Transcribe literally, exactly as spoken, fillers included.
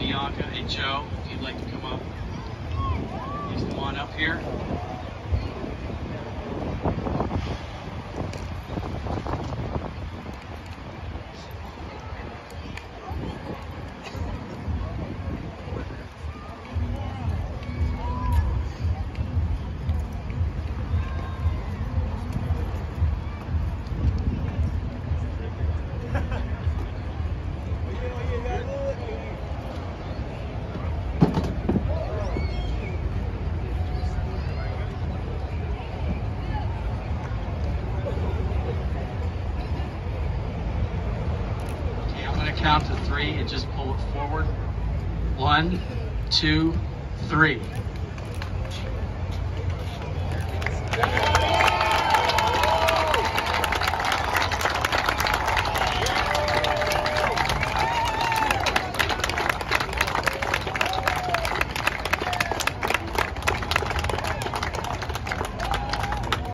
Bianca and Joe, if you'd like to come up. Please come on up here. Count to three and just pull it forward. One, two, three.